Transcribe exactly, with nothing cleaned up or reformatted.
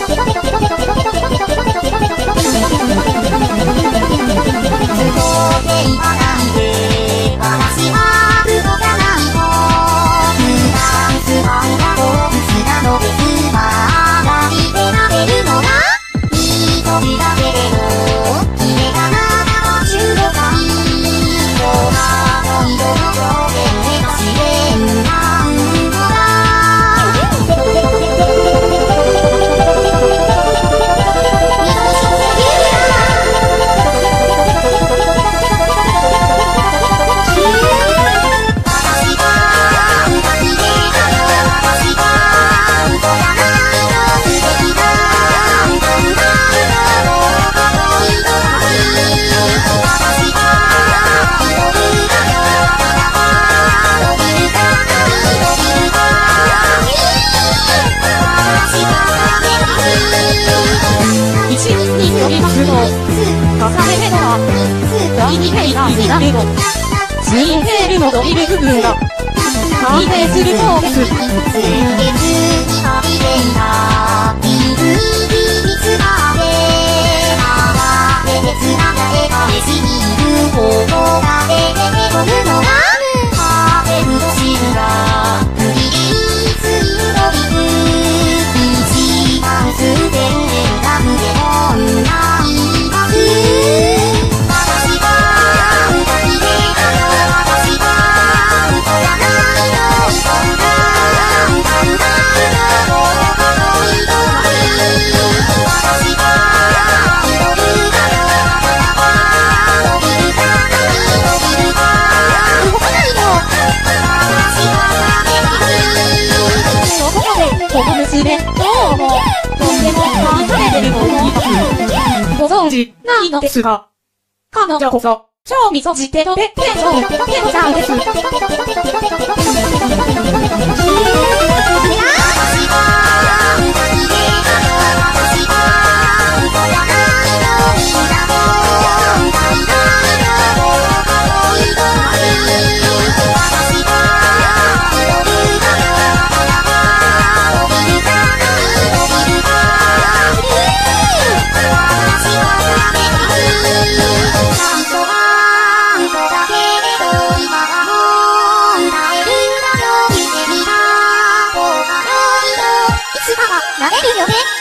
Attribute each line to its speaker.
Speaker 1: 第二平がになれど、ツインテールのドリル部分が完成するそうです。この娘、どう思う？とっても愛されてると思います。ご存知ないのですが、彼女こそ、超みそじてとべっぺんのペロちゃんです。なれるよね。